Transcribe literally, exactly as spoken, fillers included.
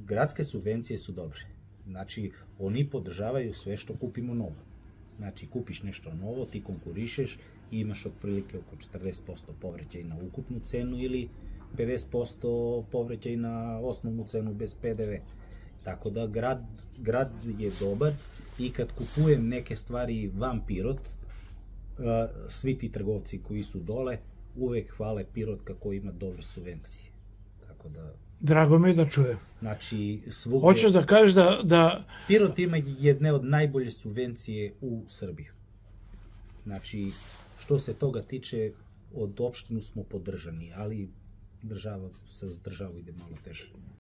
gradske subvencije su dobre. Znači, oni podržavaju sve što kupimo novo. Znači, kupiš nešto novo, ti konkurišeš i imaš otprilike oko četrdeset posto povraćaj na ukupnu cenu ili pedeset posto povraćaj na osnovnu cenu bez P D V. Tako da grad, grad je dobar i kad kupujem neke stvari van Pirot, svi ti trgovci koji su dole uvek hvale Pirot kako ima dobre subvencije. Tako da... Drago mi je da čujem. Znači, svugdje... Hoćeš da kažeš da, da... Pirot ima jedne od najbolje subvencije u Srbiji. Znači, što se toga tiče, od opštinu smo podržani, ali država, sa državom ide malo teže.